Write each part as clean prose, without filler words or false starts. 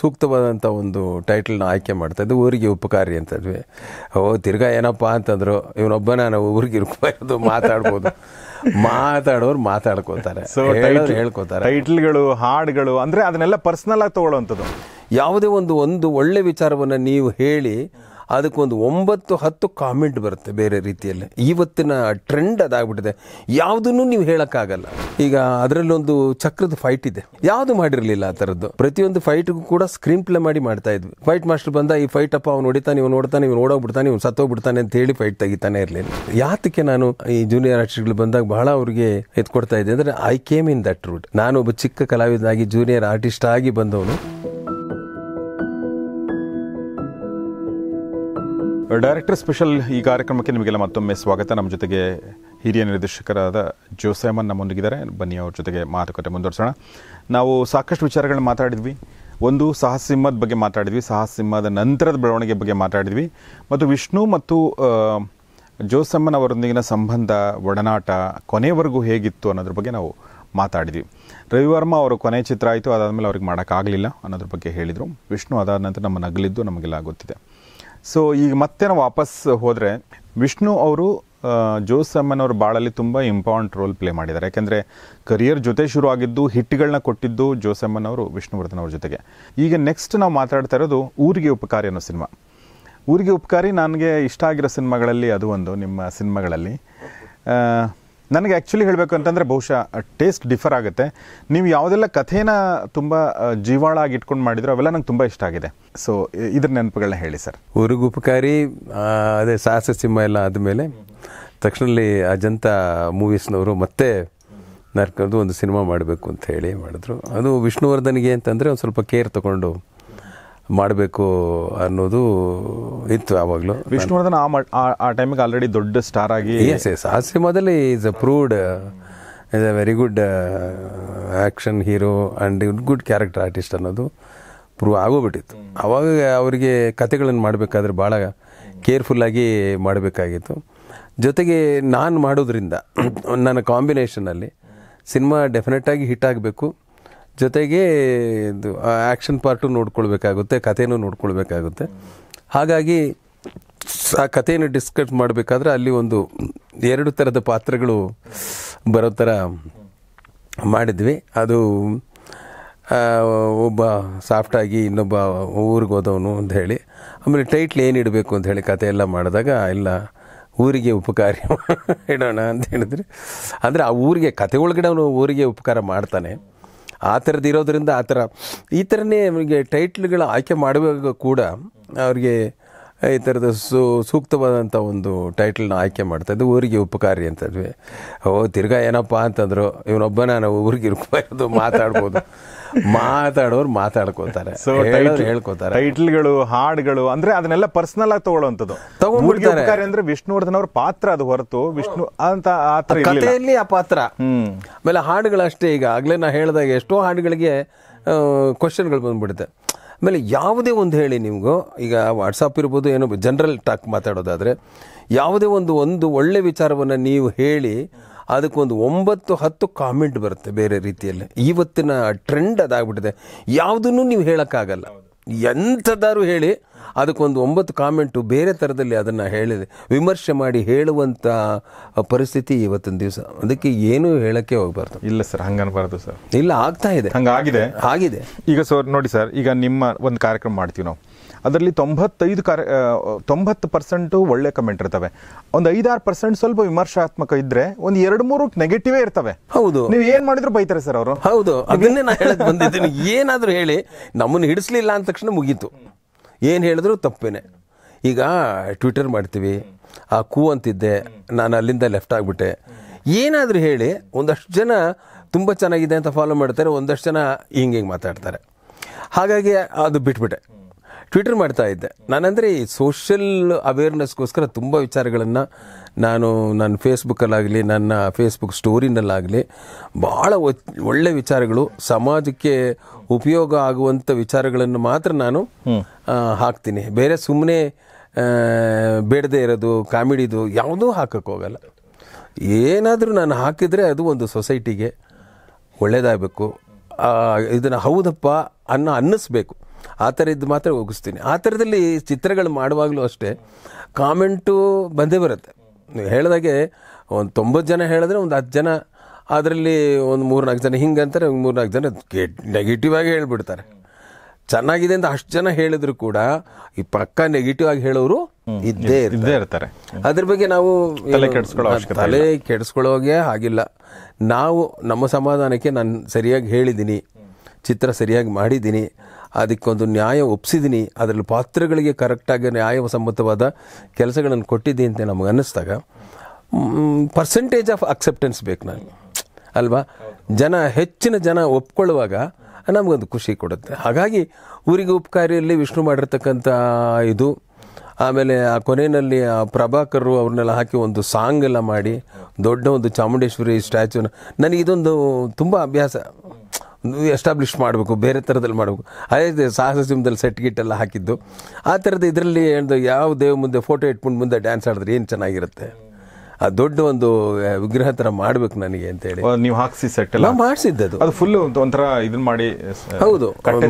ಸೂಕ್ತವಾದಂಥ ಒಂದು ಟೈಟಲ್ನ ಆಯ್ಕೆ ಮಾಡ್ತಾಯಿದ್ದು ಊರಿಗೆ ಉಪಕಾರಿ ಅಂತದ್ವಿ. ತಿರ್ಗಾ ಏನಪ್ಪ ಅಂತಂದ್ರು, ಇವನೊಬ್ಬ ನಾನು ಊರಿಗೆ ಇರ್ಕೋದು ಮಾತಾಡೋರು ಮಾತಾಡ್ಕೋತಾರೆ, ಹೇಳ್ಕೋತಾರೆ. ಟೈಟಲ್ಗಳು, ಹಾಡುಗಳು ಅಂದರೆ ಅದನ್ನೆಲ್ಲ ಪರ್ಸ್ನಲ್ ಆಗಿ ತಗೊಳ್ಳೋವಂಥದ್ದು. ಯಾವುದೇ ಒಂದು ಒಳ್ಳೆ ವಿಚಾರವನ್ನು ನೀವು ಹೇಳಿ ಅದಕ್ಕೊಂದು 9-10 ಕಾಮೆಂಟ್ ಬರುತ್ತೆ ಬೇರೆ ರೀತಿಯಲ್ಲಿ. ಇವತ್ತಿನ ಟ್ರೆಂಡ್ ಅದಾಗ್ಬಿಟ್ಟಿದೆ, ಯಾವುದನ್ನು ನೀವು ಹೇಳೋಕ್ಕಾಗಲ್ಲ. ಈಗ ಅದರಲ್ಲೊಂದು ಚಕ್ರದ ಫೈಟ್ ಇದೆ, ಯಾವುದು ಮಾಡಿರಲಿಲ್ಲ ಆ ಥರದ್ದು. ಪ್ರತಿಯೊಂದು ಫೈಟ್ಗೂ ಕೂಡ ಸ್ಕ್ರೀನ್ ಪ್ಲೇ ಮಾಡ್ತಾ ಇದ್ವಿ. ಫೈಟ್ ಮಾಸ್ಟರ್ ಬಂದ, ಈ ಫೈಟ್ ಅಪ್ಪ ಅವ್ನು ಹೊಡಿತಾನೆ, ಇವ್ನು ನೋಡ್ತಾನೆ, ಇವ್ನು ಓಡೋಗ್ಬಿಡ್ತಾನೆ, ಇವ್ನು ಸತ್ತೋಗ್ಬಿಡ್ತಾನೆ ಅಂತ ಹೇಳಿ ಫೈಟ್ ತೆಗಿತಾನೆ ಇರಲಿಲ್ಲ. ಯಾತಕ್ಕೆ ನಾನು ಈ ಜೂನಿಯರ್ ಆರ್ಟಿಸ್ಟ್ಗಳು ಬಂದಾಗ ಬಹಳ ಅವ್ರಿಗೆ ಎತ್ಕೊಡ್ತಾ ಇದ್ದೆ ಅಂದರೆ, I came in that route. ನಾನು ಒಬ್ಬ ಚಿಕ್ಕ ಕಲಾವಿದನಾಗಿ ಜೂನಿಯರ್ ಆರ್ಟಿಸ್ಟ್ ಆಗಿ ಬಂದವನು. ಡೈರೆಕ್ಟರ್ ಸ್ಪೆಷಲ್ ಈ ಕಾರ್ಯಕ್ರಮಕ್ಕೆ ನಿಮಗೆಲ್ಲ ಮತ್ತೊಮ್ಮೆ ಸ್ವಾಗತ. ನಮ್ಮ ಜೊತೆಗೆ ಹಿರಿಯ ನಿರ್ದೇಶಕರಾದ ಜೋಸೆಮನ್ ನಮ್ಮೊಂದಿಗಿದ್ದಾರೆ. ಬನ್ನಿ ಅವ್ರ ಜೊತೆಗೆ ಮಾತುಕತೆ ಮುಂದುವರಿಸೋಣ. ನಾವು ಸಾಕಷ್ಟು ವಿಚಾರಗಳನ್ನ ಮಾತಾಡಿದ್ವಿ. ಒಂದು ಸಾಹಸಿಂಹದ ಬಗ್ಗೆ ಮಾತಾಡಿದ್ವಿ, ಸಾಹಸಿಂಹದ ನಂತರದ ಬೆಳವಣಿಗೆ ಬಗ್ಗೆ ಮಾತಾಡಿದ್ವಿ, ಮತ್ತು ವಿಷ್ಣು ಮತ್ತು ಜೋಸೆಮನ್ ಅವರೊಂದಿಗಿನ ಸಂಬಂಧ, ಒಡನಾಟ ಕೊನೆವರೆಗೂ ಹೇಗಿತ್ತು ಅನ್ನೋದ್ರ ಬಗ್ಗೆ ನಾವು ಮಾತಾಡಿದ್ವಿ. ರವಿವರ್ಮ ಅವರು ಕೊನೆ ಚಿತ್ರ ಆಯಿತು, ಅದಾದಮೇಲೆ ಅವ್ರಿಗೆ ಮಾಡೋಕ್ಕಾಗಲಿಲ್ಲ ಅನ್ನೋದ್ರ ಬಗ್ಗೆ ಹೇಳಿದರು. ವಿಷ್ಣು ಅದಾದ ನಂತರ ನಮ್ಮ ನಗಲಿದ್ದು ನಮಗೆಲ್ಲ ಗೊತ್ತಿದೆ. ಸೊ ಈಗ ಮತ್ತೆ ನಾವು ವಾಪಸ್ ಹೋದರೆ, ವಿಷ್ಣು ಅವರು ಜೋಸೆಮನ್ ಅವ್ರ ಬಾಳಲ್ಲಿ ತುಂಬ ಇಂಪಾರ್ಟೆಂಟ್ ರೋಲ್ ಪ್ಲೇ ಮಾಡಿದ್ದಾರೆ. ಯಾಕೆಂದರೆ ಕರಿಯರ್ ಜೊತೆ ಶುರು ಆಗಿದ್ದು, ಹಿಟ್ಗಳನ್ನ ಕೊಟ್ಟಿದ್ದು ಜೋಸೆಮನ್ ಅವರು ವಿಷ್ಣುವರ್ಧನ್ ಅವ್ರ ಜೊತೆಗೆ. ಈಗ ನೆಕ್ಸ್ಟ್ ನಾವು ಮಾತಾಡ್ತಾ ಇರೋದು ಊರಿಗೆ ಉಪಕಾರಿ ಅನ್ನೋ ಸಿನಿಮಾ. ಊರಿಗೆ ಉಪಕಾರಿ ನನಗೆ ಇಷ್ಟ ಆಗಿರೋ ಸಿನಿಮಾಗಳಲ್ಲಿ ಅದು ಒಂದು. ನಿಮ್ಮ ಸಿನಿಮಾಗಳಲ್ಲಿ ನನಗೆ ಆ್ಯಕ್ಚುಲಿ ಹೇಳಬೇಕು ಅಂತಂದರೆ ಬಹುಶಃ ಟೇಸ್ಟ್ ಡಿಫರ್ ಆಗುತ್ತೆ. ನೀವು ಯಾವುದೆಲ್ಲ ಕಥೆನ ತುಂಬ ಜೀವಾಳಾಗಿ ಇಟ್ಕೊಂಡು ಮಾಡಿದ್ರು ಅವೆಲ್ಲ ನಂಗೆ ತುಂಬ ಇಷ್ಟ ಆಗಿದೆ. ಸೊ ಇದ್ರ ನೆನಪುಗಳನ್ನ ಹೇಳಿ ಸರ್. ಊರಿಗೆ ಉಪಕಾರಿ, ಅದೇ ಸಾಹಸ ಸಿನಿಮಾ ಎಲ್ಲ ಆದಮೇಲೆ ತಕ್ಷಣದಲ್ಲಿ ಅಜಂತ ಮೂವೀಸ್ನವರು ಮತ್ತೆ ನರ್ಕೊಂಡು ಒಂದು ಸಿನಿಮಾ ಮಾಡಬೇಕು ಅಂತ ಹೇಳಿ ಮಾಡಿದ್ರು. ಅದು ವಿಷ್ಣುವರ್ಧನ್ಗೆ ಅಂತಂದರೆ ಒಂದು ಸ್ವಲ್ಪ ಕೇರ್ ತಗೊಂಡು ಮಾಡಬೇಕು ಅನ್ನೋದು ಇತ್ತು ಆವಾಗಲೂ. ವಿಷ್ಣುವರ್ಧನ್ ಆ ಟೈಮಿಗೆ ಆಲ್ರೆಡಿ ದೊಡ್ಡ ಸ್ಟಾರ್ ಆಗಿ, ಆ ಸಿನಿಮಾದಲ್ಲಿ is a proved is a very good action hero and good character artist ಅನ್ನೋದು ಪ್ರೂವ್ ಆಗೋಗ್ಬಿಟ್ಟಿತ್ತು. ಆವಾಗ ಅವರಿಗೆ ಕತೆಗಳನ್ನು ಮಾಡಬೇಕಾದ್ರೆ ಭಾಳ ಕೇರ್ಫುಲ್ಲಾಗಿ ಮಾಡಬೇಕಾಗಿತ್ತು. ಜೊತೆಗೆ ನಾನು ಮಾಡೋದ್ರಿಂದ ನನ್ನ ಕಾಂಬಿನೇಷನಲ್ಲಿ ಸಿನಿಮಾ ಡೆಫಿನೆಟಾಗಿ ಹಿಟ್ ಆಗಬೇಕು. ಜೊತೆಗೆ ಇದು ಆ್ಯಕ್ಷನ್ ಪಾರ್ಟು ನೋಡ್ಕೊಳ್ಬೇಕಾಗುತ್ತೆ, ಕಥೆನೂ ನೋಡ್ಕೊಳ್ಬೇಕಾಗುತ್ತೆ. ಹಾಗಾಗಿ ಆ ಕಥೆಯನ್ನು ಡಿಸ್ಕಸ್ ಮಾಡಬೇಕಾದ್ರೆ ಅಲ್ಲಿ ಒಂದು 2 ಥರದ ಪಾತ್ರಗಳು ಬರೋ ಥರ ಮಾಡಿದ್ವಿ. ಅದು ಒಬ್ಬ ಸಾಫ್ಟಾಗಿ ಇನ್ನೊಬ್ಬ ಊರಿಗೆ ಹೋದವನು ಅಂತ ಹೇಳಿ, ಆಮೇಲೆ ಟೈಟ್ಲ್ ಏನು ಇಡಬೇಕು ಅಂತ ಹೇಳಿ ಕಥೆ ಎಲ್ಲ ಮಾಡಿದಾಗ ಇಲ್ಲ ಊರಿಗೆ ಉಪಕಾರಿ ಇಡೋಣ ಅಂತ ಹೇಳಿದ್ರೆ, ಅಂದರೆ ಆ ಊರಿಗೆ ಕತೆ ಒಳಗಡೆ ಅವನು ಊರಿಗೆ ಉಪಕಾರ ಮಾಡ್ತಾನೆ. ಆ ಥರದ್ದು ಇರೋದ್ರಿಂದ ಈ ಥರನೇ ಅವರಿಗೆ ಟೈಟ್ಲ್ಗಳ ಆಯ್ಕೆ ಮಾಡುವಾಗ ಕೂಡ ಅವ್ರಿಗೆ ಈ ಥರದ ಸೂಕ್ತವಾದಂಥ ಒಂದು ಟೈಟಲ್ನ ಆಯ್ಕೆ ಮಾಡ್ತಾಯಿದ್ದು ಊರಿಗೆ ಉಪಕಾರಿ ಅಂತದ್ವಿ. ತಿರ್ಗಾ ಏನಪ್ಪ ಅಂತಂದ್ರು, ಇವನೊಬ್ಬ ನಾನು ಊರಿಗೆ ಇರ್ಕೋದು ಮಾತಾಡೋರು ಮಾತಾಡ್ಕೋತಾರೆ, ಹೇಳ್ಕೋತಾರೆ. ಟೈಟಲ್ಗಳು, ಹಾಡುಗಳು ಅಂದರೆ ಅದನ್ನೆಲ್ಲ ಪರ್ಸ್ನಲ್ ಆಗಿ ತಗೊಳ್ಳೋವಂಥದ್ದು ತಗೊಂಡ್ಬಿಡ್ತಾರೆ. ಅಂದ್ರೆ ವಿಷ್ಣುವರ್ಧನ್ ಅವ್ರ ಪಾತ್ರ ಅದು ಹೊರತು ವಿಷ್ಣು ಅಂತ ಕಥೆಯಲ್ಲಿ ಆ ಪಾತ್ರ. ಆಮೇಲೆ ಹಾಡುಗಳು ಅಷ್ಟೇ. ಈಗ ಆಗ್ಲೇ ನಾ ಹೇಳಿದಾಗ ಎಷ್ಟೋ ಹಾಡುಗಳಿಗೆ ಕ್ವಶನ್ಗಳು ಬಂದ್ಬಿಡುತ್ತೆ. ಆಮೇಲೆ ಯಾವುದೇ ಒಂದು ಹೇಳಿ ನಿಮಗೂ, ಈಗ ವಾಟ್ಸಪ್ ಇರ್ಬೋದು, ಏನೋ ಜನರಲ್ ಟಾಕ್ ಮಾತಾಡೋದಾದರೆ, ಯಾವುದೇ ಒಂದು ಒಳ್ಳೆ ವಿಚಾರವನ್ನು ನೀವು ಹೇಳಿ ಅದಕ್ಕೊಂದು 9-10 ಕಾಮೆಂಟ್ ಬರುತ್ತೆ ಬೇರೆ ರೀತಿಯಲ್ಲಿ. ಇವತ್ತಿನ ಟ್ರೆಂಡ್ ಅದಾಗ್ಬಿಟ್ಟಿದೆ, ಯಾವುದನ್ನು ನೀವು ಹೇಳೋಕ್ಕಾಗಲ್ಲ. ಎಂಥದಾರು ಹೇಳಿ ಅದಕ್ಕೊಂದು 9 ಕಾಮೆಂಟು ಬೇರೆ ಥರದಲ್ಲಿ ಅದನ್ನು ಹೇಳಿದೆ ವಿಮರ್ಶೆ ಮಾಡಿ ಹೇಳುವಂಥ ಪರಿಸ್ಥಿತಿ ಇವತ್ತಿನ ದಿವಸ. ಅದಕ್ಕೆ ಏನೂ ಹೇಳೋಕ್ಕೆ ಹೋಗಬಾರ್ದು. ಇಲ್ಲ ಸರ್, ಹಂಗನ್ಬಾರ್ದು ಸರ್. ಇಲ್ಲ, ಆಗ್ತಾ ಇದೆ, ಹಂಗಾಗಿದೆ. ಈಗ ಸರ್ ನೋಡಿ ಸರ್, ಈಗ ನಿಮ್ಮ ಒಂದು ಕಾರ್ಯಕ್ರಮ ಮಾಡ್ತೀವಿ ನಾವು, ಅದರಲ್ಲಿ 90% ಒಳ್ಳೆ ಕಮೆಂಟ್ ಇರ್ತವೆ. ಒಂದು 5-6% ಸ್ವಲ್ಪ ವಿಮರ್ಶಾತ್ಮಕ ಇದ್ರೆ, ಒಂದು 2-3 ನೆಗೆಟಿವೇ ಇರ್ತವೆ. ಹೌದು, ನೀವು ಏನ್ ಮಾಡಿದ್ರು ಬೈತಾರೆ ಸರ್ ಅವರು. ಹೌದು, ಅದನ್ನೇ ನಾನು ಹೇಳಕ್ ಬಂದಿದ್ದೀನಿ. ಏನಾದರೂ ಹೇಳಿ ನಮ್ಮನ್ನು ಹಿಡಿಸ್ಲಿಲ್ಲ ಅಂದ ತಕ್ಷಣ ಮುಗೀತು, ಏನು ಹೇಳಿದ್ರು ತಪ್ಪೇನೆ. ಈಗ ಟ್ವಿಟರ್ ಮಾಡ್ತೀವಿ, ಆ ಅಂತಿದ್ದೆ ನಾನು ಅಲ್ಲಿಂದ ಲೆಫ್ಟ್ ಆಗಿಬಿಟ್ಟೆ. ಏನಾದರೂ ಹೇಳಿ ಒಂದಷ್ಟು ಜನ ತುಂಬ ಚೆನ್ನಾಗಿದೆ ಅಂತ ಫಾಲೋ ಮಾಡ್ತಾರೆ, ಒಂದಷ್ಟು ಜನ ಹಿಂಗೆ ಮಾತಾಡ್ತಾರೆ. ಹಾಗಾಗಿ ಅದು ಬಿಟ್ಬಿಟ್ಟೆ. ಟ್ವಿಟರ್ ಮಾಡ್ತಾ ಇದ್ದೆ ನಾನಂದರೆ ಈ ಸೋಷಿಯಲ್ ಅವೇರ್ನೆಸ್ಗೋಸ್ಕರ ತುಂಬ ವಿಚಾರಗಳನ್ನು ನಾನು ನನ್ನ ಫೇಸ್ಬುಕ್ಕಲ್ಲಾಗಲಿ, ನನ್ನ ಫೇಸ್ಬುಕ್ ಸ್ಟೋರಿನಲ್ಲಾಗಲಿ ಭಾಳ ಒಳ್ಳೆ ವಿಚಾರಗಳು, ಸಮಾಜಕ್ಕೆ ಉಪಯೋಗ ಆಗುವಂಥ ವಿಚಾರಗಳನ್ನು ಮಾತ್ರ ನಾನು ಹಾಕ್ತೀನಿ. ಬೇರೆ ಸುಮ್ಮನೆ ಬೇಡದೇ ಇರೋದು, ಕಾಮಿಡಿದು ಯಾವುದೂ ಹಾಕಕ್ಕೆ ಹೋಗಲ್ಲ. ಏನಾದರೂ ನಾನು ಹಾಕಿದರೆ ಅದು ಒಂದು ಸೊಸೈಟಿಗೆ ಒಳ್ಳೆಯದಾಗಬೇಕು, ಇದನ್ನು ಹೌದಪ್ಪ ಅನ್ನಿಸ್ಬೇಕು. ಆ ಥರ ಇದ್ದು ಮಾತ್ರ ಹೋಗಿಸ್ತೀನಿ. ಆ ಥರದಲ್ಲಿ ಚಿತ್ರಗಳು ಮಾಡುವಾಗಲೂ ಅಷ್ಟೇ ಕಾಮೆಂಟು ಬಂದೇ ಬರುತ್ತೆ. ನೀವು ಹೇಳಿದಾಗೆ ಒಂದು 90 ಜನ ಹೇಳಿದ್ರೆ ಒಂದು 10 ಜನ ಅದರಲ್ಲಿ ಒಂದು 3-4 ಜನ ಹಿಂಗೆ ಅಂತಾರೆ, 3-4 ಜನ ನೆಗೆಟಿವ್ ಆಗಿ ಹೇಳ್ಬಿಡ್ತಾರೆ. ಚೆನ್ನಾಗಿದೆ ಅಂತ ಅಷ್ಟು ಜನ ಹೇಳಿದ್ರು ಕೂಡ ಈ ಪಕ್ಕ ನೆಗೆಟಿವ್ ಆಗಿ ಹೇಳೋರು ಇದ್ದೇ ಇರ್ತಾರೆ. ಅದ್ರ ಬಗ್ಗೆ ನಾವು ತಲೆ ಕೆಡಿಸ್ಕೊಳ್ಳೋಗೆ ಆಗಿಲ್ಲ. ನಾವು ನಮ್ಮ ಸಮಾಧಾನಕ್ಕೆ ನಾನು ಸರಿಯಾಗಿ ಹೇಳಿದ್ದೀನಿ, ಚಿತ್ರ ಸರಿಯಾಗಿ ಮಾಡಿದ್ದೀನಿ, ಅದಕ್ಕೊಂದು ನ್ಯಾಯ ಒಪ್ಪಿಸಿದ್ದೀನಿ, ಅದರಲ್ಲಿ ಪಾತ್ರಗಳಿಗೆ ಕರೆಕ್ಟಾಗಿ ನ್ಯಾಯಸಮ್ಮತವಾದ ಕೆಲಸಗಳನ್ನು ಕೊಟ್ಟಿದ್ದೀನಿ ಅಂತ ನಮಗೆ ಅನ್ನಿಸ್ದಾಗ ಪರ್ಸೆಂಟೇಜ್ ಆಫ್ ಅಕ್ಸೆಪ್ಟೆನ್ಸ್ ಬೇಕು ನನಗೆ ಅಲ್ವಾ. ಹೆಚ್ಚಿನ ಜನ ಒಪ್ಕೊಳ್ಳುವಾಗ ನಮಗೊಂದು ಖುಷಿ ಕೊಡುತ್ತೆ. ಹಾಗಾಗಿ ಊರಿಗೆ ಉಪಕಾರಿಯಲ್ಲಿ ವಿಷ್ಣು ಮಾಡಿರ್ತಕ್ಕಂಥ ಇದು, ಆಮೇಲೆ ಆ ಕೊನೆಯಲ್ಲಿ ಆ ಪ್ರಭಾಕರು ಅವ್ರನ್ನೆಲ್ಲ ಹಾಕಿ ಒಂದು ಸಾಂಗ್ ಎಲ್ಲ ಮಾಡಿ ದೊಡ್ಡ ಒಂದು ಚಾಮುಂಡೇಶ್ವರಿ ಸ್ಟ್ಯಾಚ್ಯೂನ, ನನಗೆ ಇದೊಂದು ತುಂಬ ಅಭ್ಯಾಸ, ಎಸ್ಟಾಬ್ಲಿಷ್ ಮಾಡಬೇಕು, ಬೇರೆ ಥರದಲ್ಲಿ ಮಾಡಬೇಕು. ಅದೇ ಸಾಹಸ ಸಿಂಹದಲ್ಲಿ ಸೆಟ್ ಗಿಟ್ಟೆಲ್ಲ ಹಾಕಿದ್ದು ಆ ಥರದ್ದು. ಇದರಲ್ಲಿ ಯಾವ ದೇವ ಮುಂದೆ ಫೋಟೋ ಇಟ್ಕೊಂಡು ಮುಂದೆ ಡ್ಯಾನ್ಸ್ ಆಡಿದ್ರೆ ಏನು ಚೆನ್ನಾಗಿರುತ್ತೆ. ಆ ದೊಡ್ಡ ಒಂದು ವಿಗ್ರಹ ಥರ ಮಾಡ್ಬೇಕು ನನಗೆ ಅಂತೇಳಿ ನೀವು ಹಾಕ್ಸಿ ಸೆಟ್ ಎಲ್ಲ ಮಾಡಿಸಿದ್ದದು. ಅದು ಫುಲ್ ಒಂಥರ ಇದನ್ನ ಮಾಡಿ, ಹೌದು,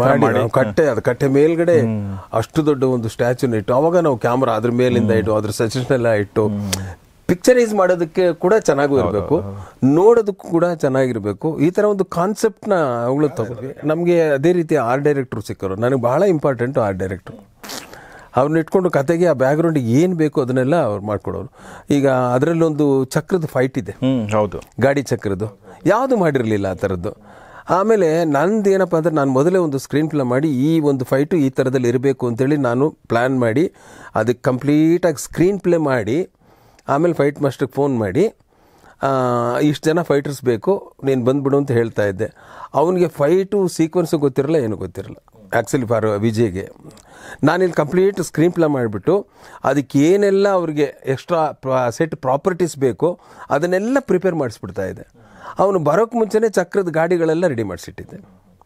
ಕಟ್ಟೆ ಮೇಲ್ಗಡೆ ಅಷ್ಟು ದೊಡ್ಡ ಒಂದು ಸ್ಟ್ಯಾಚ್ಯೂನ ಇಟ್ಟು ಅವಾಗ ನಾವು ಕ್ಯಾಮ್ರಾ ಅದ್ರ ಮೇಲಿಂದ ಇಟ್ಟು ಅದ್ರ ಸಜೆಷನ್ ಎಲ್ಲ ಇಟ್ಟು ಪಿಕ್ಚರೈಸ್ ಮಾಡೋದಕ್ಕೆ ಕೂಡ ಚೆನ್ನಾಗೂ ಇರಬೇಕು, ನೋಡೋದಕ್ಕೂ ಕೂಡ ಚೆನ್ನಾಗಿರಬೇಕು. ಈ ಥರ ಒಂದು ಕಾನ್ಸೆಪ್ಟ್ನ ಅವುಗಳು ತಗೊಂಡ್ವಿ. ನಮಗೆ ಅದೇ ರೀತಿ ಆರ್ಟ್ ಡೈರೆಕ್ಟ್ರು ಸಿಕ್ಕರು. ನನಗೆ ಬಹಳ ಇಂಪಾರ್ಟೆಂಟು ಆರ್ಟ್ ಡೈರೆಕ್ಟ್ರು. ಅವ್ರನ್ನ ಇಟ್ಕೊಂಡು ಕತೆಗೆ ಆ ಬ್ಯಾಕ್ಗ್ರೌಂಡಿಗೆ ಏನು ಬೇಕು ಅದನ್ನೆಲ್ಲ ಅವ್ರು ಮಾಡ್ಕೊಡೋರು. ಈಗ ಅದರಲ್ಲೊಂದು ಚಕ್ರದ ಫೈಟ್ ಇದೆ, ಹೌದು, ಗಾಡಿ ಚಕ್ರದ್ದು, ಯಾವುದು ಮಾಡಿರಲಿಲ್ಲ ಆ ಥರದ್ದು. ಆಮೇಲೆ ನಂದು ಏನಪ್ಪ ಅಂದರೆ ನಾನು ಮೊದಲೇ ಒಂದು ಸ್ಕ್ರೀನ್ ಪ್ಲೇ ಮಾಡಿ ಈ ಒಂದು ಫೈಟು ಈ ಥರದಲ್ಲಿ ಇರಬೇಕು ಅಂತೇಳಿ ನಾನು ಪ್ಲ್ಯಾನ್ ಮಾಡಿ ಅದಕ್ಕೆ ಕಂಪ್ಲೀಟಾಗಿ ಸ್ಕ್ರೀನ್ ಪ್ಲೇ ಮಾಡಿ ಆಮೇಲೆ ಫೈಟ್ ಮಾಸ್ಟರ್ಗೆ ಫೋನ್ ಮಾಡಿ ಇಷ್ಟು ಜನ ಫೈಟರ್ಸ್ ಬೇಕು, ನೀನು ಬಂದುಬಿಡು ಅಂತ ಹೇಳ್ತಾ ಇದ್ದೆ. ಅವನಿಗೆ ಫೈಟು ಸೀಕ್ವೆನ್ಸು ಗೊತ್ತಿರಲ್ಲ, ಏನೂ ಗೊತ್ತಿರಲ್ಲ ಆ್ಯಕ್ಚುಲಿ ಫಾರ್ ವಿಜಯ್ಗೆ. ನಾನಿಲ್ಲಿ ಕಂಪ್ಲೀಟ್ ಸ್ಕ್ರೀನ್ ಪ್ಲೇ ಮಾಡಿಬಿಟ್ಟು ಅದಕ್ಕೆ ಏನೆಲ್ಲ ಅವ್ರಿಗೆ ಎಕ್ಸ್ಟ್ರಾ ಸೆಟ್ ಪ್ರಾಪರ್ಟೀಸ್ ಬೇಕು ಅದನ್ನೆಲ್ಲ ಪ್ರಿಪೇರ್ ಮಾಡಿಸ್ಬಿಡ್ತಾ ಇದ್ದೆ. ಅವನು ಬರೋಕ್ಕೆ ಮುಂಚೆನೇ ಚಕ್ರದ ಗಾಡಿಗಳೆಲ್ಲ ರೆಡಿ ಮಾಡಿಸಿಟ್ಟಿದ್ದೆ.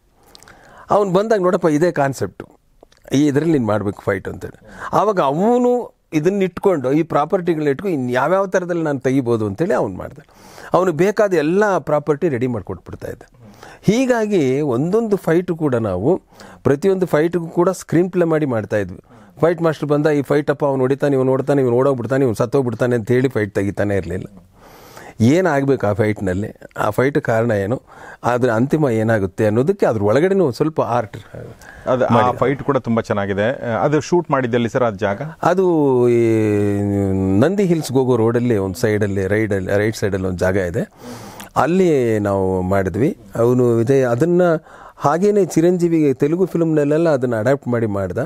ಅವನು ಬಂದಾಗ ನೋಡಪ್ಪ ಇದೇ ಕಾನ್ಸೆಪ್ಟು, ಇದರಲ್ಲಿ ನೀನು ಮಾಡಬೇಕು ಫೈಟ್ ಅಂತೇಳಿ. ಆವಾಗ ಅವನು ಇದನ್ನ ಇಟ್ಕೊಂಡು ಈ ಪ್ರಾಪರ್ಟಿಗಳನ್ನ ಇಟ್ಕೊಂಡು ಇನ್ನು ಯಾವ್ಯಾವ ಥರದಲ್ಲಿ ನಾನು ತೆಗಿಬೋದು ಅಂತೇಳಿ ಅವ್ನು ಮಾಡಿದೆ. ಅವನು ಬೇಕಾದ ಎಲ್ಲ ಪ್ರಾಪರ್ಟಿ ರೆಡಿ ಮಾಡಿಕೊಟ್ಬಿಡ್ತಾ ಇದ್ದೆ. ಹೀಗಾಗಿ ಒಂದೊಂದು ಫೈಟು ಕೂಡ ನಾವು ಪ್ರತಿಯೊಂದು ಫೈಟಿಗೂ ಕೂಡ ಸ್ಕ್ರೀನ್ ಪ್ಲೇ ಮಾಡಿ ಮಾಡ್ತಾಯಿದ್ವಿ. ಫೈಟ್ ಮಾಸ್ಟರ್ ಬಂದ ಈ ಫೈಟಪ್ಪ ಅವ್ನು ಹೊಡಿತಾನೆ, ಇವನು ನೋಡ್ತಾನೆ, ಇವನು ಓಡೋಗ್ಬಿಡ್ತಾನೆ, ಇವನು ಸತ್ತೋಗ್ಬಿಡ್ತಾನೆ ಅಂತೇಳಿ ಫೈಟ್ ತೆಗಿತಾನೆ ಇರಲಿಲ್ಲ. ಏನಾಗಬೇಕು ಆ ಫೈಟ್ನಲ್ಲಿ, ಆ ಫೈಟ್ ಕಾರಣ ಏನು, ಆದರೆ ಅಂತಿಮ ಏನಾಗುತ್ತೆ ಅನ್ನೋದಕ್ಕೆ ಅದ್ರ ಒಳಗಡೆನೂ ಸ್ವಲ್ಪ ಆರ್ಟ್. ಅದು ಆ ಫೈಟ್ ಕೂಡ ತುಂಬ ಚೆನ್ನಾಗಿದೆ. ಅದು ಶೂಟ್ ಮಾಡಿದ್ದಲ್ಲಿ ಸರ್ ಅದು ಜಾಗ, ಅದು ಈ ನಂದಿ ಹಿಲ್ಸ್ಗೆ ಹೋಗೋ ರೋಡಲ್ಲಿ ಒಂದು ಸೈಡಲ್ಲಿ ರೈಟ್ ಸೈಡಲ್ಲಿ ಒಂದು ಜಾಗ ಇದೆ, ಅಲ್ಲಿ ನಾವು ಮಾಡಿದ್ವಿ. ಅವನು ಅದನ್ನು ಹಾಗೇನೆ ಚಿರಂಜೀವಿಗೆ ತೆಲುಗು ಫಿಲ್ಮ್ನಲ್ಲೆಲ್ಲ ಅದನ್ನು ಅಡಾಪ್ಟ್ ಮಾಡಿ ಮಾಡ್ದ.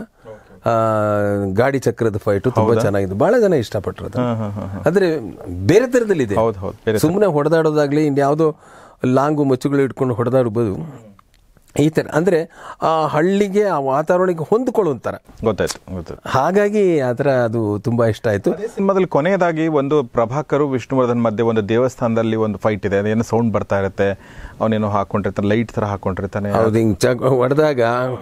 ಗಾಡಿ ಚಕ್ರದ ಫೈಟು ತುಂಬ ಚೆನ್ನಾಗಿದೆ, ಭಾಳ ಜನ ಇಷ್ಟಪಟ್ಟರು ಅದು. ಆದರೆ ಬೇರೆ ಥರದಲ್ಲಿದೆ, ಸುಮ್ಮನೆ ಹೊಡೆದಾಡೋದಾಗಲಿ ಇನ್ಯಾವುದೋ ಲಾಂಗು ಮಚ್ಚುಗಳು ಇಟ್ಕೊಂಡು ಹೊಡೆದಾಡ್ಬೋದು ಈ ಥರ. ಅಂದರೆ ಆ ಹಳ್ಳಿಗೆ ಆ ವಾತಾವರಣಕ್ಕೆ ಹೊಂದ್ಕೊಳ್ಳುವಂಥರ ಗೊತ್ತಾಯ್ತು. ಹಾಗಾಗಿ ಆ ಥರ ಅದು ತುಂಬ ಇಷ್ಟ ಆಯಿತು. ಸಿನಿಮಾದಲ್ಲಿ ಕೊನೆಯದಾಗಿ ಒಂದು ಪ್ರಭಾಕರು ವಿಷ್ಣುವರ್ಧನ್ ಮಧ್ಯೆ ಒಂದು ದೇವಸ್ಥಾನದಲ್ಲಿ ಒಂದು ಫೈಟ್ ಇದೆ, ಅದೇನೋ ಸೌಂಡ್ ಬರ್ತಾ ಇರುತ್ತೆ, ಅವನೇನೋ ಹಾಕೊಂಡಿರ್ತಾನೆ, ಲೈಟ್ ಥರ ಹಾಕೊಂಡಿರ್ತಾನೆ, ಹೌದು, ಹಿಂಗೆ ಹೊಡೆದಾಗ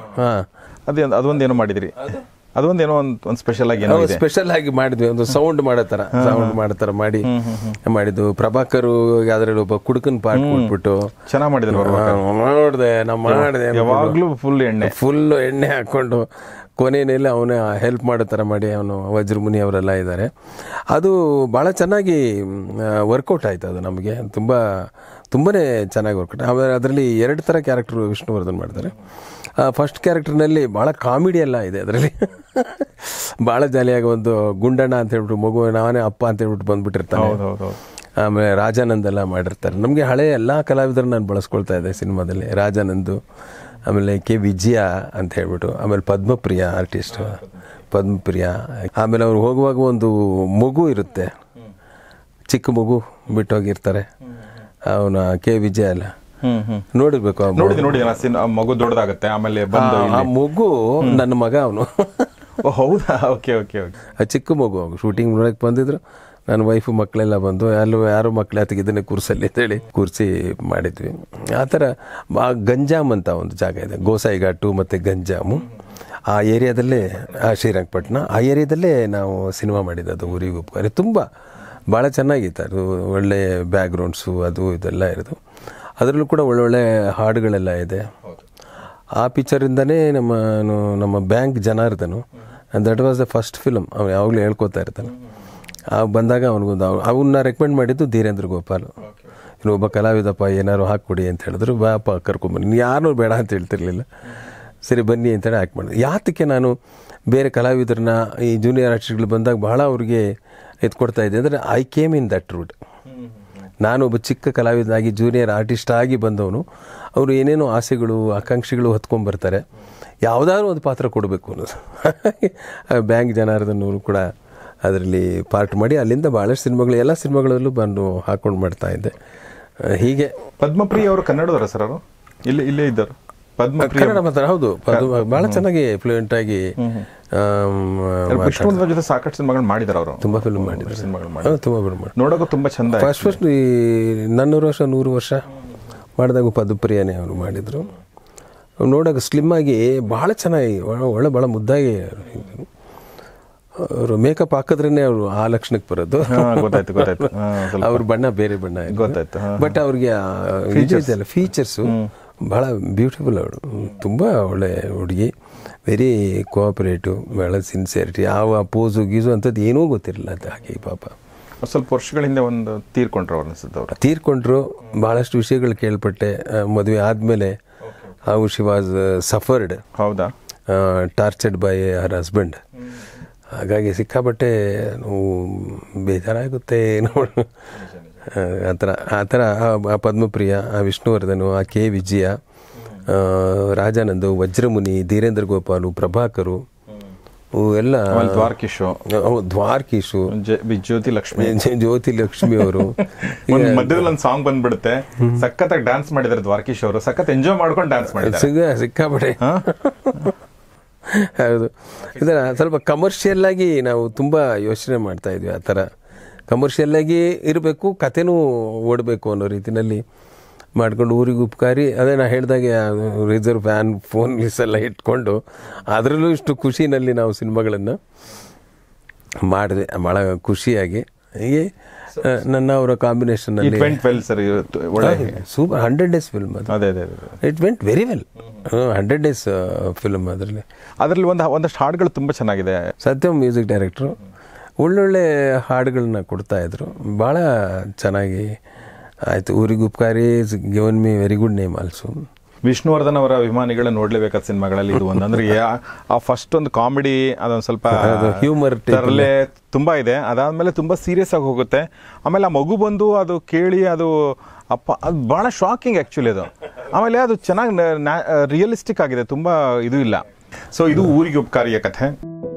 ಅದೊಂದೇನೋ ಮಾಡಿದಿರಿ, ಅದೊಂದೇನೋ ಒಂದು ಸ್ಪೆಷಲ್ ಆಗಿ ಸ್ಪೆಷಲ್ ಆಗಿ ಮಾಡಿದ್ವಿ. ಒಂದು ಸೌಂಡ್ ಮಾಡೋ ಮಾಡಿ ಮಾಡಿದ್ದು. ಪ್ರಭಾಕರು ಅದರಲ್ಲಿ ಒಬ್ಬ ಕುಡುಕನ್ ಪಾಟ್ ಕೊಟ್ಬಿಟ್ಟು ಚೆನ್ನಾಗಿ ಮಾಡಿದ್ರು. ನೋಡಿದೆ, ನಾವು ಮಾಡಿದೆ, ಯಾವಾಗಲೂ ಫುಲ್ ಎಣ್ಣೆ ಹಾಕ್ಕೊಂಡು ಕೊನೆಯಲ್ಲಿ ಅವನೇ ಹೆಲ್ಪ್ ಮಾಡೋ ಥರ ಮಾಡಿ, ಅವನು ವಜ್ರಮುನಿ ಅವರೆಲ್ಲ ಇದ್ದಾರೆ. ಅದು ಭಾಳ ಚೆನ್ನಾಗಿ ವರ್ಕೌಟ್ ಆಯಿತು. ಅದು ನಮಗೆ ತುಂಬಾ ಚೆನ್ನಾಗಿ ವರ್ಕೌಟ್. ಆಮೇಲೆ ಅದರಲ್ಲಿ 2 ಥರ ಕ್ಯಾರೆಕ್ಟರ್ ವಿಷ್ಣುವರ್ಧನ್ ಮಾಡ್ತಾರೆ. ಫಸ್ಟ್ ಕ್ಯಾರೆಕ್ಟರ್ನಲ್ಲಿ ಭಾಳ ಕಾಮಿಡಿ ಎಲ್ಲ ಇದೆ ಅದರಲ್ಲಿ. ಭಾಳ ಜಾಲಿಯಾಗಿ ಒಂದು ಗುಂಡಣ್ಣ ಅಂತ ಹೇಳ್ಬಿಟ್ಟು ಮಗು ನಾನೇ ಅಪ್ಪ ಅಂತ ಹೇಳ್ಬಿಟ್ಟು ಬಂದ್ಬಿಟ್ಟಿರ್ತಾನೆ. ಆಮೇಲೆ ರಾಜಾನಂದ್ ಎಲ್ಲ ಮಾಡಿರ್ತಾರೆ. ನಮಗೆ ಹಳೆಯ ಎಲ್ಲ ಕಲಾವಿದರನ್ನ ನಾನು ಬಳಸ್ಕೊಳ್ತಾ ಇದ್ದೆ ಸಿನಿಮಾದಲ್ಲಿ. ರಾಜಾನಂದು, ಆಮೇಲೆ ಕೆ ವಿಜಯ ಅಂತ ಹೇಳ್ಬಿಟ್ಟು, ಆಮೇಲೆ ಪದ್ಮಪ್ರಿಯ ಆರ್ಟಿಸ್ಟ್ ಪದ್ಮಪ್ರಿಯ. ಆಮೇಲೆ ಅವ್ರು ಹೋಗುವಾಗ ಒಂದು ಮಗು ಇರುತ್ತೆ, ಚಿಕ್ಕ ಮಗು ಬಿಟ್ಟೋಗಿರ್ತಾರೆ, ಅವನ ಕೆ ವಿಜಯ ಅಲ್ಲ ನೋಡಿರ್ಬೇಕು. ಮಗು ದೊಡ್ಡದಾಗುತ್ತೆ, ಆಮೇಲೆ ಆ ಮಗು ನನ್ನ ಮಗ ಅವನು. ಹೌದಾ? ಓಕೆ. ಆ ಚಿಕ್ಕ ಮಗು ಶೂಟಿಂಗ್ ನೋಡಕ್ಕೆ ಬಂದಿದ್ರು, ನನ್ನ ವೈಫು ಮಕ್ಕಳೆಲ್ಲ ಬಂದು ಯಾರು ಮಕ್ಕಳು ಆತಗೆ ಇದನ್ನೇ ಕೂರಿಸಲ್ಲಿ ಅಂತೇಳಿ ಕೂರಿಸಿ ಮಾಡಿದ್ವಿ. ಆ ಥರ ಗಂಜಾಮ್ ಅಂತ ಒಂದು ಜಾಗ ಇದೆ, ಗೋಸಾಯಿ ಘಾಟು ಮತ್ತು ಗಂಜಾಮು, ಆ ಏರಿಯಾದಲ್ಲೇ, ಶ್ರೀರಂಗಪಟ್ಟಣ ಆ ಏರಿಯಾದಲ್ಲೇ ನಾವು ಸಿನಿಮಾ ಮಾಡಿದ್ದು. ಅದು ಊರಿಗೆ ಉಪಕಾರಿ ತುಂಬ ಭಾಳ ಚೆನ್ನಾಗಿತ್ತು. ಅದು ಒಳ್ಳೆ ಬ್ಯಾಕ್ಗ್ರೌಂಡ್ಸು ಅದು ಇದೆಲ್ಲ ಇರೋದು. ಅದರಲ್ಲೂ ಕೂಡ ಒಳ್ಳೊಳ್ಳೆ ಹಾಡುಗಳೆಲ್ಲ ಇದೆ. ಆ ಪಿಕ್ಚರಿಂದನೇ ನಮ್ಮ bank Janardhan, and that was the first film. ಅವ್ನು ಯಾವಾಗಲೂ ಹೇಳ್ಕೊತಾ ಇರ್ತಾನೆ. ಬಂದಾಗ ಅವನಿಗೊಂದು ಅವನ್ನ ರೆಕಮೆಂಡ್ ಮಾಡಿದ್ದು ಧೀರೇಂದ್ರ ಗೋಪಾಲ್. ಒಬ್ಬ ಕಲಾವಿದಪ್ಪ ಏನಾರು ಹಾಕ್ಕೊಡಿ ಅಂತ ಹೇಳಿದ್ರು. ಬಾಪ ಕರ್ಕೊಂಬನ್ನಿ, ಯಾರನ್ನೂ ಬೇಡ ಅಂತ ಹೇಳ್ತಿರ್ಲಿಲ್ಲ. ಸರಿ ಬನ್ನಿ ಅಂತೇಳಿ ಆ್ಯಕ್ಟ್ ಮಾಡಿದೆ. ಯಾತಕ್ಕೆ ನಾನು ಬೇರೆ ಕಲಾವಿದರನ್ನ ಈ ಜೂನಿಯರ್ ಆರ್ಟಿಸ್ಟ್ಗಳು ಬಂದಾಗ ಬಹಳ ಅವ್ರಿಗೆ ಎತ್ಕೊಡ್ತಾ ಇದ್ದೆ ಅಂದರೆ I came in that route. ನಾನು ಒಬ್ಬ ಚಿಕ್ಕ ಕಲಾವಿದನಾಗಿ ಜೂನಿಯರ್ ಆರ್ಟಿಸ್ಟ್ ಆಗಿ ಬಂದವನು. ಅವರು ಏನೇನೋ ಆಸೆಗಳು ಆಕಾಂಕ್ಷೆಗಳು ಹೊತ್ಕೊಂಡ್ಬರ್ತಾರೆ, ಯಾವುದಾದ್ರೂ ಒಂದು ಪಾತ್ರ ಕೊಡಬೇಕು ಅನ್ನೋದು. ಬ್ಯಾಂಕ್ ಜನಾರ್ದನವರು ಕೂಡ ಅದರಲ್ಲಿ ಪಾರ್ಟ್ ಮಾಡಿ ಅಲ್ಲಿಂದ ಭಾಳಷ್ಟು ಸಿನಿಮಾಗಳು, ಎಲ್ಲ ಸಿನಿಮಾಗಳಲ್ಲೂ ಬಂದು ಹಾಕೊಂಡು ಮಾಡ್ತಾ ಇದ್ದೆ. ಹೀಗೆ ಪದ್ಮಪ್ರಿಯ ಅವರು ಕನ್ನಡದವರ ಸರ್? ಅವರು ಇಲ್ಲೇ ಇದ್ದರು ಕನ್ನಡ ಮಾತಾಡ. ಹೌದು, ಭಾಳ ಚೆನ್ನಾಗಿ ಫ್ಲೂಯೆಂಟ್ ಆಗಿ ವಿಷ್ಣುವರ್ಧನ್ ಜೊತೆ ಸಾಕಷ್ಟು ಸಿನಿಮಾಗಳು ಮಾಡಿದ್ದಾರೆ. ಅವರು ತುಂಬಾ ಫಿಲ್ಮ್ ಮಾಡಿದ್ದಾರೆ, ತುಂಬ ಫಿಲ್ಮ್ ಮಾಡಿ ನೋಡೋಕೆ ತುಂಬ ಚಂದ. ಫಸ್ಟ್ ಈ 100 ವರ್ಷ ಮಾಡಿದಾಗ ಪದ್ಮಪ್ರಿಯನೇ ಅವರು ಮಾಡಿದರು. ನೋಡೋಕೆ ಸ್ಲಿಮ್ ಆಗಿ ಭಾಳ ಚೆನ್ನಾಗಿ ಒಳ್ಳೆ ಭಾಳ ಮುದ್ದಾಗಿ. ಅವರು ಮೇಕಪ್ ಹಾಕಿದ್ರೇನೆ ಅವರು ಆ ಲಕ್ಷಣಕ್ಕೆ ಬರೋದು. ಗೊತ್ತಾಯ್ತು. ಅವ್ರ ಬಣ್ಣ ಬೇರೆ ಬಣ್ಣ ಗೊತ್ತಾಯ್ತು. ಬಟ್ ಅವ್ರಿಗೆ ಫೀಚರ್ಸು ಭಾಳ ಬ್ಯೂಟಿಫುಲ್. ಅವಳು ತುಂಬ ಒಳ್ಳೆ ಹುಡುಗಿ, ವೆರಿ ಕೋಆಪರೇಟಿವ್, ಭಾಳ ಸಿನ್ಸಿಯರಿಟಿ. ಯಾವ ಪೋಸು ಗೀಸು ಅಂಥದ್ದು ಏನೂ ಗೊತ್ತಿರಲಿಲ್ಲ. ಅದು ಹಾಗೆ ಪಾಪ ಸ್ವಲ್ಪ ವರ್ಷಗಳ ಹಿಂದೆ ಒಂದು ತೀರ್ಕೊಂಡ್ರು ಅವ್ರು ಅನಿಸುತ್ತೆ. ಅವರು ತೀರ್ಕೊಂಡ್ರು. ಭಾಳಷ್ಟು ವಿಷಯಗಳು ಕೇಳ್ಪಟ್ಟೆ. ಮದುವೆ ಆದಮೇಲೆ ಹೌ ಶಿ ವಾಸ್ ಸಫರ್ಡ್. ಹೌದಾ? Tortured by her husband. ಹಾಗಾಗಿ ಸಿಕ್ಕಾಪಟ್ಟೆ ಬೇಜಾರಾಗುತ್ತೆ ನೋಡು. ಆ ಥರ ಆ ಪದ್ಮಪ್ರಿಯ, ಆ ವಿಷ್ಣುವರ್ಧನು, ಆ ಕೆ ವಿಜಯ, ರಾಜಾನಂದ್, ವಜ್ರಮುನಿ, ಧೀರೇಂದ್ರ ಗೋಪಾಲು, ಪ್ರಭಾಕರು ಎಲ್ಲ, ದ್ವಾರಕೀಶು, ಜ್ಯೋತಿ ಲಕ್ಷ್ಮಿ ಅವರು. ಮಧ್ಯದಲ್ಲಿ ಒಂದು ಸಾಂಗ್ ಬಂದ್ಬಿಡುತ್ತೆ, ಸಖತ್ತಾಗಿ ಡ್ಯಾನ್ಸ್ ಮಾಡಿದ್ದಾರೆ ದ್ವಾರಕೀಶ್ ಅವರು. ಸಖತ್ ಎಂಜಾಯ್ ಮಾಡ್ಕೊಂಡು ಡ್ಯಾನ್ಸ್ ಮಾಡಿದ್ದಾರೆ ಸಿಕ್ಕಾಪಟ್ಟೆ. ಹೌದು, ಇದರ ಸ್ವಲ್ಪ ಕಮರ್ಷಿಯಲ್ ಆಗಿ ನಾವು ತುಂಬ ಯೋಚನೆ ಮಾಡ್ತಾ ಇದ್ವಿ. ಆ ಥರ ಕಮರ್ಷಿಯಲ್ ಆಗಿ ಇರಬೇಕು, ಕಥೆನೂ ಓಡಬೇಕು ಅನ್ನೋ ರೀತಿಯಲ್ಲಿ ಮಾಡ್ಕೊಂಡು ಊರಿಗೆ ಉಪಕಾರಿ. ಅದೇ ನಾ ಹೇಳಿದಾಗೆ ರಿಸರ್ವ್ ಫ್ಯಾನ್ ಫೋನ್ ಎಲ್ಲ ಇಟ್ಕೊಂಡು ಅದರಲ್ಲೂ ಇಷ್ಟು ಖುಷಿನಲ್ಲಿ ನಾವು ಸಿನಿಮಾಗಳನ್ನು ಮಾಡಿದೆ, ಭಾಳ ಖುಷಿಯಾಗಿ. ಹೀಗೆ ಅವರ ಕಾಂಬಿನೇಷನ್ ಸೂಪರ್ 100 days ಫಿಲ್ಮ್ ಅದು. It went very well. 100 days film. ಅದರಲ್ಲಿ ಒಂದಷ್ಟು ಹಾಡುಗಳು ತುಂಬ ಚೆನ್ನಾಗಿದೆ. ಸತ್ಯಂ ಮ್ಯೂಸಿಕ್ ಡೈರೆಕ್ಟ್ರು ಒಳ್ಳೊಳ್ಳೆ ಹಾಡುಗಳನ್ನ ಕೊಡ್ತಾಯಿದ್ರು, ಭಾಳ ಚೆನ್ನಾಗಿ ಆಯಿತು. ಊರಿಗೆ ಉಪಕಾರಿ given me very good name also. Vishnuvardhan ಅವರ ಅಭಿಮಾನಿಗಳನ್ನ ನೋಡಲೇಬೇಕಾದ ಸಿನಿಮಾಗಳಲ್ಲಿ ಇದು ಒಂದು. ಅಂದ್ರೆ ಆ ಫಸ್ಟ್ ಒಂದು ಕಾಮಿಡಿ, ಅದೊಂದು ಸ್ವಲ್ಪ ಹ್ಯೂಮರ್ ತರಲೆ ತುಂಬಾ ಇದೆ. ಅದಾದ್ಮೇಲೆ ತುಂಬಾ ಸೀರಿಯಸ್ ಆಗಿ ಹೋಗುತ್ತೆ. ಆಮೇಲೆ ಆ ಮಗು ಬಂದು ಅದು ಕೇಳಿ ಅದು ಅಪ್ಪ, ಅದು ಬಹಳ ಶಾಕಿಂಗ್ ಆಕ್ಚುಲಿ ಅದು. ಆಮೇಲೆ ಅದು ಚೆನ್ನಾಗಿ ರಿಯಲಿಸ್ಟಿಕ್ ಆಗಿದೆ, ತುಂಬಾ ಇದು ಇಲ್ಲ. ಸೊ ಇದು ಊರಿಗೆ ಉಪಕಾರಿಯ ಕಥೆ.